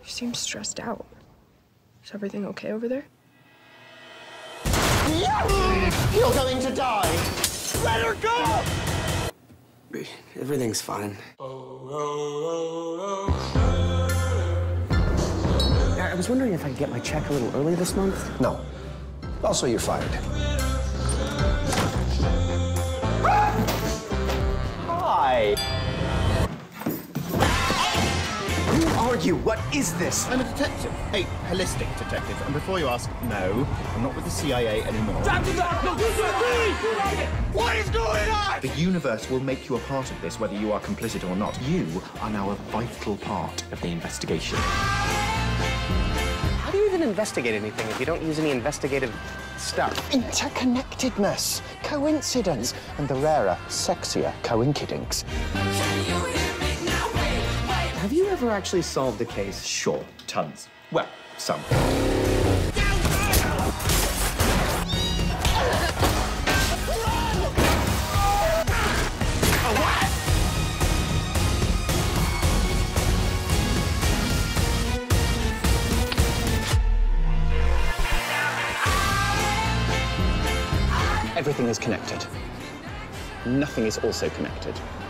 You seem stressed out. Is everything okay over there? You're going to die! Let her go! Everything's fine. I was wondering if I could get my check a little early this month? No. Also, you're fired. Hi. Who are you? What is this? I'm a detective. A holistic detective. And before you ask, no, I'm not with the CIA anymore. What is going on? The universe will make you a part of this, whether you are complicit or not. You are now a vital part of the investigation. How do you even investigate anything if you don't use any investigative stuff? Interconnectedness, coincidence, and the rarer, sexier coinkidinks. Have you ever actually solved a case? Sure, tons. Well, some. Everything is connected. Nothing is also connected.